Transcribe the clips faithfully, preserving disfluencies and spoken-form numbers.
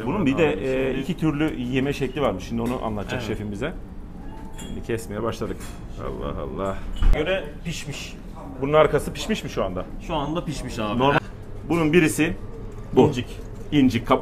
Bunun bir de e, iki türlü yeme şekli varmış. Şimdi onu anlatacak evet. şefim bize. Şimdi kesmeye başladık. Allah Allah. Göre pişmiş. Bunun arkası pişmiş mi şu anda? Şu anda pişmiş abi. Normal. Bunun birisi bu. İncik. İncik kap.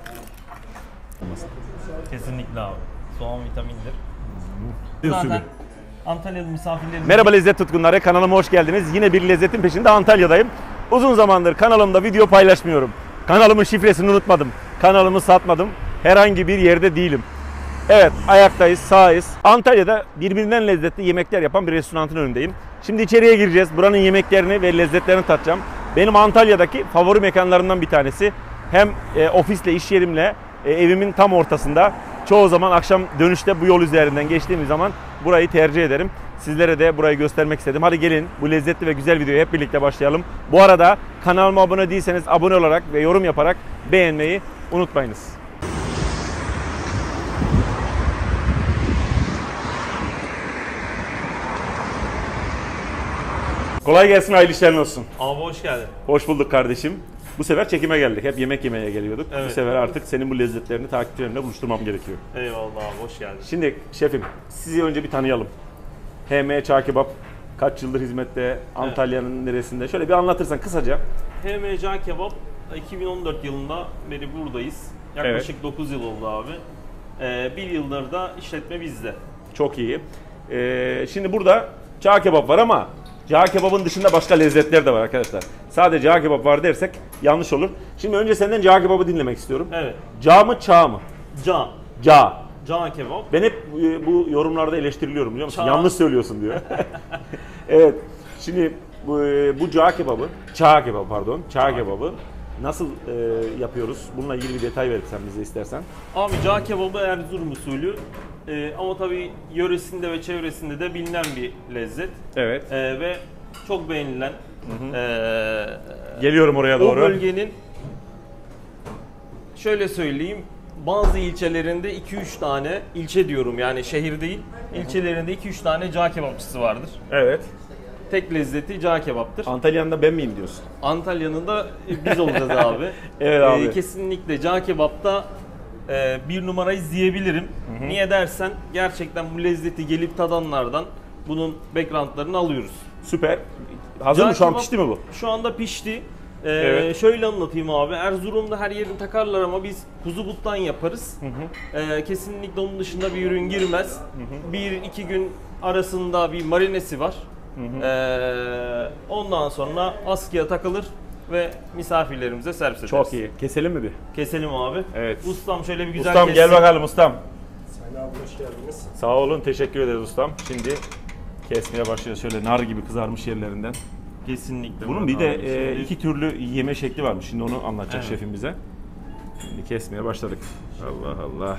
Kesinlikle abi. Soğan vitamindir. Hmm. Zaten Antalya'da misafirlerimiz... Merhaba lezzet tutkunları, kanalıma hoş geldiniz. Yine bir lezzetin peşinde Antalya'dayım. Uzun zamandır kanalımda video paylaşmıyorum. Kanalımın şifresini unutmadım. Kanalımı satmadım. Herhangi bir yerde değilim. Evet, ayaktayız, sağız. Antalya'da birbirinden lezzetli yemekler yapan bir restoranın önündeyim. Şimdi içeriye gireceğiz. Buranın yemeklerini ve lezzetlerini tatacağım. Benim Antalya'daki favori mekanlarından bir tanesi. Hem e, ofisle, iş yerimle e, evimin tam ortasında. Çoğu zaman akşam dönüşte bu yol üzerinden geçtiğimiz zaman burayı tercih ederim. Sizlere de burayı göstermek istedim. Hadi gelin bu lezzetli ve güzel videoyu hep birlikte başlayalım. Bu arada kanalıma abone değilseniz abone olarak ve yorum yaparak beğenmeyi unutmayınız. Kolay gelsin, hayırlı işlerin olsun. Abi hoş geldin. Hoş bulduk kardeşim. Bu sefer çekime geldik. Hep yemek yemeye geliyorduk. Evet. Bu sefer artık senin bu lezzetlerini takipçilerimle buluşturmam gerekiyor. Eyvallah abi, hoş geldin. Şimdi şefim, sizi önce bir tanıyalım. H M Çağ Kebap kaç yıldır hizmette, Antalya'nın evet. neresinde? Şöyle bir anlatırsan kısaca. H M Çağ Kebap iki bin on dört yılında beri buradayız. Yaklaşık evet. dokuz yıl oldu abi. Ee, bir yıldır da işletme bizde. Çok iyi. Ee, şimdi burada Çağ Kebap var ama Çağ Kebap'ın dışında başka lezzetler de var arkadaşlar. Sadece Çağ Kebap var dersek yanlış olur. Şimdi önce senden Çağ Kebap'ı dinlemek istiyorum. Evet. Çağ mı, Çağ mı? Çağ. Çağ. Çağ Kebap. Ben hep bu yorumlarda eleştiriliyorum biliyor musun? Çağ. Yanlış söylüyorsun diyor. Evet. Şimdi bu, bu Çağ Kebap'ı, Çağ Kebap'ı pardon, Çağ Kebap'ı nasıl e, yapıyoruz? Bununla ilgili bir detay verirsen bize istersen. Abi Çağ Kebap'ı Erzurum usulü. Ee, ama tabii yöresinde ve çevresinde de bilinen bir lezzet. Evet. Ee, ve çok beğenilen. Hı hı. Ee, Geliyorum oraya doğru. O bölgenin şöyle söyleyeyim, bazı ilçelerinde iki üç tane, ilçe diyorum yani şehir değil, ilçelerinde iki üç tane Çağ Kebapçısı vardır. Evet. Tek lezzeti Çağ Kebap'tır. Antalya'nın da ben miyim diyorsun? Antalya'nın da biz olacağız abi. Evet abi. Ee, kesinlikle Çağ Kebap'ta e, bir numarayı diyebilirim. Hı hı. Niye dersen gerçekten bu lezzeti gelip tadanlardan bunun backgroundlarını alıyoruz. Süper. Hazır Çağ mı şu an, kebap pişti mi bu? Şu anda pişti. Ee, evet. Şöyle anlatayım abi. Erzurum'da her yerini takarlar ama biz kuzu buttan yaparız. Hı hı. Ee, kesinlikle onun dışında bir ürün girmez. Hı hı. Bir iki gün arasında bir marinesi var. Hı hı. Ee, ondan sonra askıya takılır ve misafirlerimize servis ederiz. Çok iyi. Keselim mi bir? Keselim abi. Evet. Ustam şöyle bir güzel ustam, kessin. Ustam gel bakalım ustam. Sayın abi hoş geldiniz. Sağ olun, teşekkür ederiz ustam. Şimdi kesmeye başlıyoruz şöyle nar gibi kızarmış yerlerinden. Kesinlikle. Bunun bir de e, iki türlü yeme şekli varmış. Şimdi onu anlatacak evet. şefim bize. Şimdi kesmeye başladık. Allah Allah.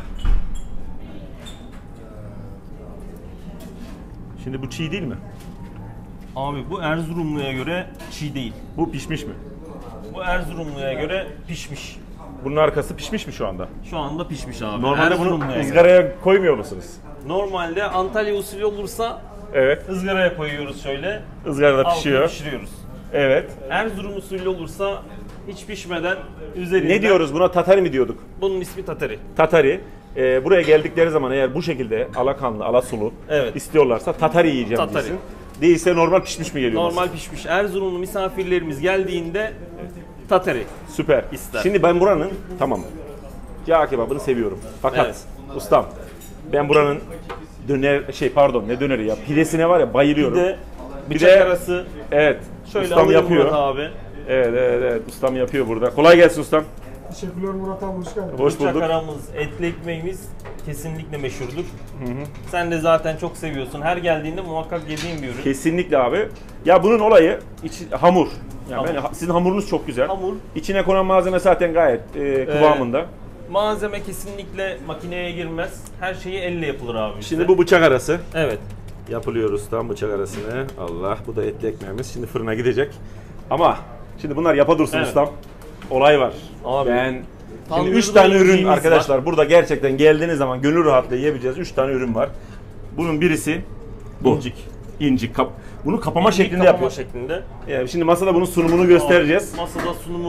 Şimdi bu çiğ değil mi? Abi bu Erzurumlu'ya göre çiğ değil. Bu pişmiş mi? Bu Erzurumlu'ya göre pişmiş. Bunun arkası pişmiş mi şu anda? Şu anda pişmiş abi. Normalde bunu ızgaraya göre koymuyor musunuz? Normalde Antalya usulü olursa evet. ızgaraya koyuyoruz şöyle. Izgarada pişiyor. Pişiriyoruz. Evet. Erzurum usulü olursa hiç pişmeden üzerinden... Ne diyoruz buna? Tatari mi diyorduk? Bunun ismi tatari. Tatari. Ee, buraya geldikleri zaman eğer bu şekilde alakanlı, alasulu evet. istiyorlarsa tatari yiyeceğim tatari. Değilsin. Değilse normal pişmiş mi geliyor? Normal pişmiş. Erzurumlu misafirlerimiz geldiğinde tatari. Süper. İster. Şimdi ben buranın tamam Çağ Kebabını seviyorum. Fakat evet. ustam ben buranın döner şey pardon ne döneri ya pidesine var ya bayılıyorum. Pide, bıçak de, arası. Evet. Şöyle ustam yapıyor. abi. Evet evet evet ustam yapıyor burada. Kolay gelsin ustam. Teşekkürler Murat abi, hoş geldin. Hoş bulduk. Bıçak aramız, etli ekmeğimiz kesinlikle meşhurdur. Hı hı. Sen de zaten çok seviyorsun. Her geldiğinde muhakkak yediğin bir ürün. Kesinlikle abi. Ya bunun olayı içi, hamur. Yani hamur. Ben, sizin hamurunuz çok güzel. Hamur. İçine konan malzeme zaten gayet e, kıvamında. Ee, malzeme kesinlikle makineye girmez. Her şeyi elle yapılır abi. Işte. Şimdi bu bıçak arası. Evet. Yapılıyor ustam bıçak arasını. Allah bu da etli ekmeğimiz. Şimdi fırına gidecek. Ama şimdi bunlar yapa dursun evet. ustam. Olay var. Abi. Ben şimdi üç tane ürün arkadaşlar. Var. Burada gerçekten geldiğiniz zaman gönül rahatlığı yiyebileceğiz. üç tane ürün var. Bunun birisi bu. İncik. İncik kap. Bunu kapama İncik şeklinde kapama yapıyor. şeklinde. Yani şimdi masada bunun sunumunu göstereceğiz. Abi, masada sunumu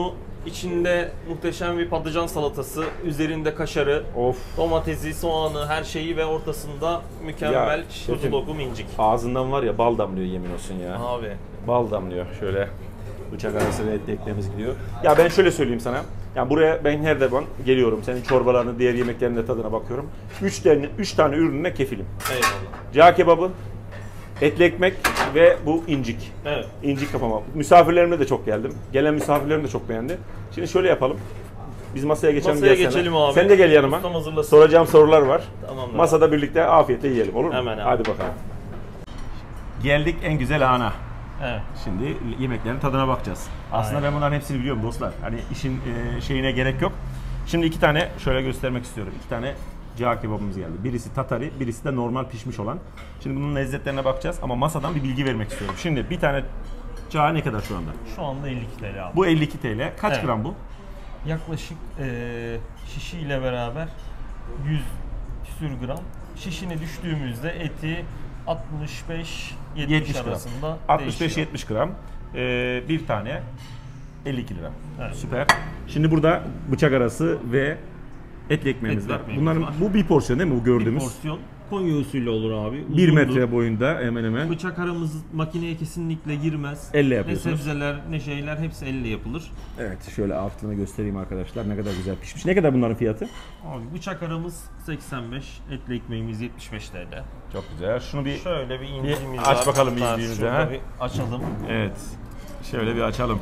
İçinde muhteşem bir patlıcan salatası, üzerinde kaşarı, Of. domatesi, soğanı, her şeyi ve ortasında mükemmel Ya, kuzu şefim. lokum incik. Ağzından var ya bal damlıyor yemin olsun ya. Abi. Bal damlıyor. Şöyle bıçak arası ve etli ekmeğimiz gidiyor. Ya ben şöyle söyleyeyim sana. Ya buraya ben her zaman geliyorum. Senin çorbalarını, diğer yemeklerinin de tadına bakıyorum. Üç tane, üç tane ürününe kefilim. Eyvallah. Cağ kebabı, etli ekmek ve bu incik. Evet. İncik kafama. Misafirlerimle de çok geldim. Gelen misafirlerim de çok beğendi. Şimdi şöyle yapalım. Biz masaya geçelim. Masaya gelsene. geçelim abi. Sen de gel yanıma. Ustam hazırlasın. Soracağım sorular var. Tamamdır. Masada birlikte afiyetle yiyelim, olur mu? Hemen abi. Hadi bakalım. Geldik en güzel ana. Evet. Şimdi yemeklerin tadına bakacağız. Aslında Aynen. ben bunların hepsini biliyorum dostlar. Hani işin e, şeyine gerek yok. Şimdi iki tane şöyle göstermek istiyorum. İki tane cağ kebabımız geldi. Birisi tatari, birisi de normal pişmiş olan. Şimdi bunun lezzetlerine bakacağız ama masadan bir bilgi vermek istiyorum. Şimdi bir tane cağ ne kadar şu anda? Şu anda elli iki T L abi. Bu elli iki T L. Kaç Evet. gram bu? Yaklaşık eee şişiyle beraber yüz küsür gram. Şişine düştüğümüzde eti altmış beş yetmiş yetmiş gram. arasında altmış beş değişiyor. yetmiş gram. Ee, bir tane elli iki lira. Evet. Süper. Şimdi burada bıçak arası ve etli ekmeğimiz Etli var. ekmeğimiz Bunların var. bu bir porsiyon değil mi bu Bir gördüğümüz? porsiyon Konya usulü olur abi. bir Uzundur. metre boyunda hemen hemen. Bıçak aramız makineye kesinlikle girmez. Elle Ne yapıyorsunuz. sebzeler ne şeyler hepsi elle yapılır. Evet, şöyle altını göstereyim arkadaşlar. Ne kadar güzel pişmiş. Ne kadar bunların fiyatı? Abi bıçak aramız seksen beş, etli ekmeğimiz yetmiş beş T L. Çok güzel. Şunu bir Şöyle bir incimiz aç var. bakalım Hatta incimizi, şurada ha. bir açalım. evet. Şöyle bir açalım.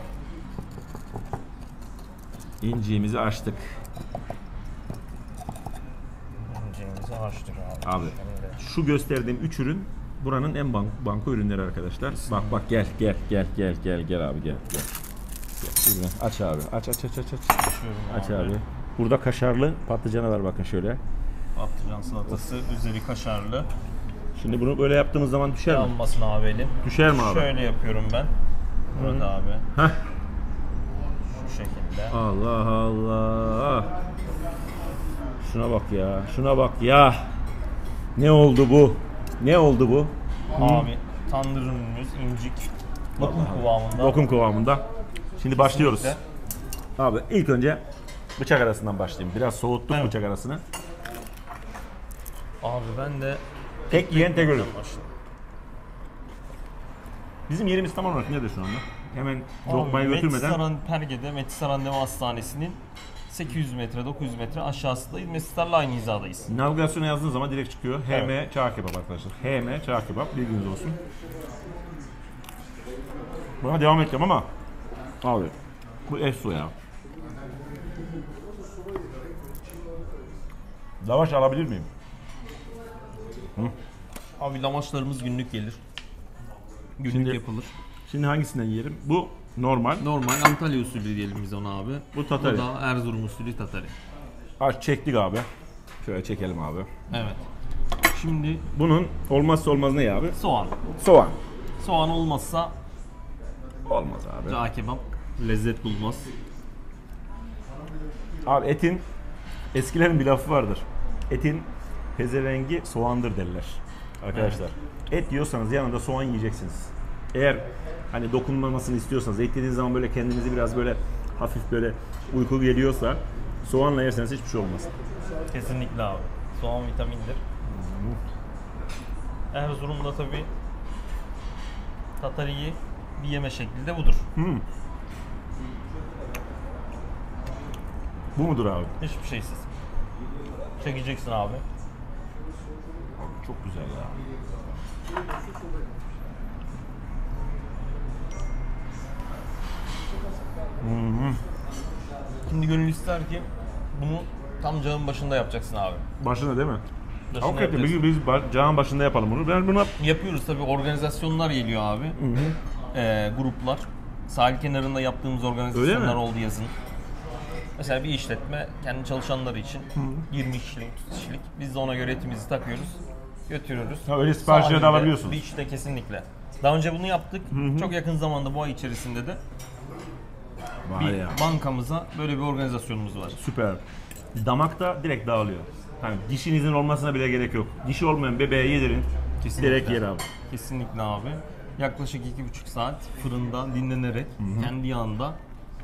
İnciğimizi açtık. İncimizi açtık abi. Abi şu gösterdiğim üç ürün buranın en bank, banko ürünleri arkadaşlar. Bak bak gel gel gel gel gel gel abi gel gel. Gel, ürünü aç abi. Aç aç aç aç aç. Açıyorum Aç abi. Burada kaşarlı patlıcanı var bakın şöyle. Patlıcan salatası, üzeri kaşarlı. Şimdi bunu böyle yaptığımız zaman düşer mi? Yanmasın abi elim. Düşer mi abi? Şöyle yapıyorum ben. Murat abi. Heh. Şu şekilde. Allah Allah. Şuna bak ya. Şuna bak ya. Ne oldu bu? Ne oldu bu? Abi tandır ürünümüz incik. Lokum kıvamında. Lokum kıvamında. Şimdi başlıyoruz. Kesinlikle. Abi ilk önce bıçak arasından başlayayım. Biraz soğuttuk Evet. bıçak arasını. Abi ben de Tek yiyen tek ölür. başlayayım. Bizim yerimiz tam olarak nedir şu anda? Hemen Abi, lokmayı götürmeden. Metisaran Perge'de Metisaran Deva Hastanesi'nin sekiz yüz metre dokuz yüz metre aşağısındayız. Mesutlarla aynı hizadayız. Navigasyona yazdığın zaman direkt çıkıyor. H M Evet. Çağ Kebap arkadaşlar. H M Çağ Kebap, bilginiz olsun. Buna devam edeceğim ama abi bu Esso ya. Lavaş alabilir miyim? Abi lavaşlarımız günlük gelir. Günlük Şimdi- yapılır. Şimdi hangisinden yiyelim? Bu normal. Normal Antalya usulü diyelim biz ona abi. Bu tatari. Bu da Erzurum usulü tatari. Aç çektik abi. Şöyle çekelim abi. Evet. Şimdi Bunun olmazsa olmaz ne abi? soğan. Soğan. Soğan olmazsa Olmaz abi. cağ kebap lezzet bulmaz. Abi etin eskilerin bir lafı vardır. Etin pezevengi soğandır derler. Arkadaşlar. Et yiyorsanız yanında soğan yiyeceksiniz. Eğer hani dokunmamasını istiyorsanız, et yediğiniz zaman böyle kendinizi biraz böyle hafif böyle uyku geliyorsa soğanla yerseniz hiçbir şey olmaz. Kesinlikle abi. Soğan vitamindir. Erzurum'da tabi tatariyi bir yeme şekli de budur. Hmm. Bu mudur abi? Hiçbir şeysiz. Çekeceksin abi. Çok güzel ya. Şimdi gönül ister ki bunu tam cağın başında yapacaksın abi. Başında değil mi? Başında Hakikaten yapacaksın. biz, biz ba- cağın başında yapalım bunu. Ben buna Yapıyoruz tabi, organizasyonlar geliyor abi. Ee, gruplar. Sahil kenarında yaptığımız Öyle organizasyonlar mi? oldu yazın. Mesela bir işletme kendi çalışanları için yirmi kişilik, otuz kişilik. Biz de ona göre etimizi takıyoruz, götürüyoruz. Ha, öyle siparişleri de Sahilde, alabiliyorsunuz. Beach'te kesinlikle. Daha önce bunu yaptık. Çok yakın zamanda bu ay içerisinde de var bir ya. bankamıza böyle bir organizasyonumuz var. Süper. Damakta direkt dağılıyor. Hani dişinizin olmasına bile gerek yok. Dişi olmayan bebeğe yedirin. Kesinlikle. Direkt yer abi. Kesinlikle abi. Yaklaşık iki buçuk saat fırında dinlenerek kendi yağında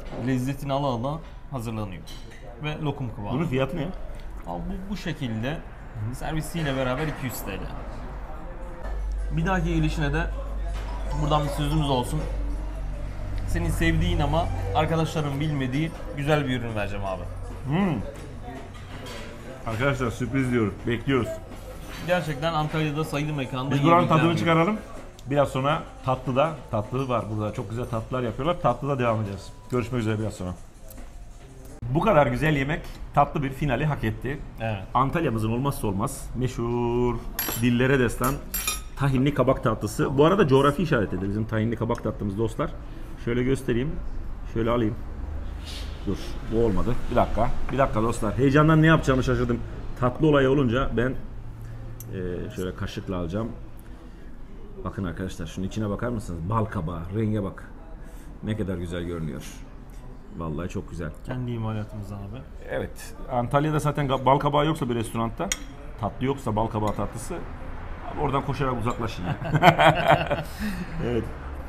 lezzetini ala ala hazırlanıyor. Ve lokum kıvamı. Bunun fiyatı ne? Abi bu, bu şekilde servisiyle beraber iki yüz T L. Bir dahaki gelişine de buradan bir sözümüz olsun. Senin sevdiğin ama arkadaşların bilmediği güzel bir ürün vereceğim abi. Hmm. Arkadaşlar sürpriz diyoruz. Bekliyoruz. Gerçekten Antalya'da sayılı mekanda Biz buranın yiyebileceğim tadını bir- çıkaralım. Biraz sonra tatlıda, tatlı var burada. Çok güzel tatlılar yapıyorlar. Tatlıda devam edeceğiz. Görüşmek üzere biraz sonra. Bu kadar güzel yemek tatlı bir finali hak etti. Evet. Antalya'mızın olmazsa olmaz meşhur dillere destan tahinli kabak tatlısı. Bu arada coğrafi işaretidir bizim tahinli kabak tatlımız dostlar. Şöyle göstereyim. Şöyle alayım. Dur, bu olmadı. Bir dakika. Bir dakika dostlar. Heyecandan ne yapacağımı şaşırdım. Tatlı olayı olunca ben e, şöyle kaşıkla alacağım. Bakın arkadaşlar şunun içine bakar mısınız? Bal kabağı, renge bak. Ne kadar güzel görünüyor. Vallahi çok güzel. Kendi imalatımız abi. Evet. Antalya'da zaten ga- bal kabağı yoksa bir restoranda, tatlı yoksa bal kabağı tatlısı, abi oradan koşarak uzaklaşın ya. Evet.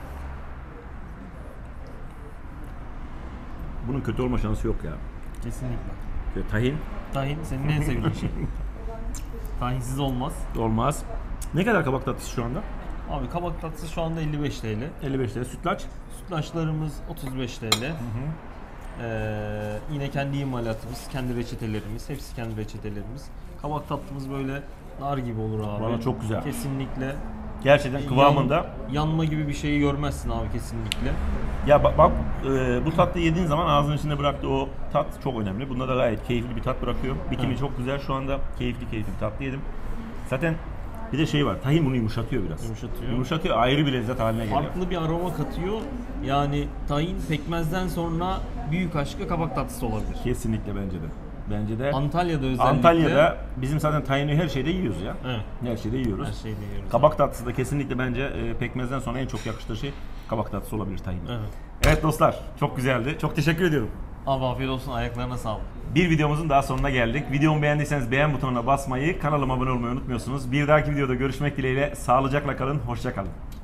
Bunun kötü olma şansı yok ya. Kesinlikle. Şöyle tahin Tahin senin en sevdiğin şey. Tahinsiz olmaz. olmaz. Ne kadar kabak tatlısı şu anda? Abi kabak tatlısı şu anda elli beş T L. elli beş lira. Sütlaç? Sütlaçlarımız otuz beş T L. Ee, yine kendi imalatımız, kendi reçetelerimiz, hepsi kendi reçetelerimiz. Kabak tatlımız böyle nar gibi olur abi. Vallahi çok güzel. Kesinlikle. Gerçekten kıvamında. Yan- yanma gibi bir şeyi görmezsin abi kesinlikle. Ya bak, bak e, bu tatlıyı yediğin zaman ağzının içinde bıraktığı o tat çok önemli. Bunda da gayet keyifli bir tat bırakıyor. Bikini Evet. çok güzel. Şu anda keyifli keyifli bir tatlı yedim. Zaten bir de şey var. Tahin bunu yumuşatıyor biraz. Yumuşatıyor. Yumuşatıyor. Ayrı bir lezzet haline geliyor. Farklı bir aroma katıyor. Yani tahin pekmezden sonra büyük aşkı kabak tatlısı olabilir. Kesinlikle bence de. Bence de. Antalya'da özellikle. Antalya'da bizim zaten tahini her şeyde yiyoruz ya. Evet. Her şeyde yiyoruz. Her şeyi yiyoruz. Kabak tatlısı da kesinlikle bence e, pekmezden sonra en çok yakıştığı şey kabak tatlısı olabilir tahin. Evet. Evet dostlar, çok güzeldi. Çok teşekkür ediyorum. Abi afiyet olsun, ayaklarına sağlık. Bir videomuzun daha sonuna geldik. Videomu beğendiyseniz beğen butonuna basmayı, kanalıma abone olmayı unutmuyorsunuz. Bir dahaki videoda görüşmek dileğiyle. Sağlıcakla kalın, hoşça kalın.